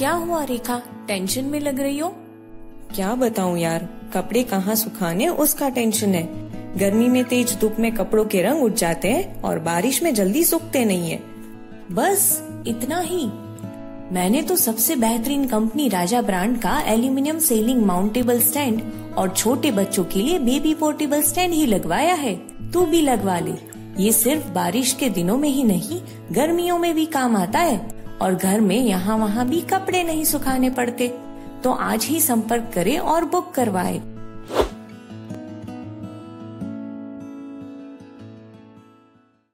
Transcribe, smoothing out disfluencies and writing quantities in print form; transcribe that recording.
क्या हुआ रेखा, टेंशन में लग रही हो? क्या बताऊं यार, कपड़े कहाँ सुखाने उसका टेंशन है। गर्मी में तेज धूप में कपड़ों के रंग उठ जाते हैं और बारिश में जल्दी सूखते नहीं है। बस इतना ही? मैंने तो सबसे बेहतरीन कंपनी राजा ब्रांड का एल्यूमिनियम सेलिंग माउंटेबल स्टैंड और छोटे बच्चों के लिए बेबी पोर्टेबल स्टैंड ही लगवाया है। तू भी लगवा ले। ये सिर्फ बारिश के दिनों में ही नहीं, गर्मियों में भी काम आता है और घर में यहाँ वहाँ भी कपड़े नहीं सुखाने पड़ते। तो आज ही संपर्क करें और बुक करवाएं।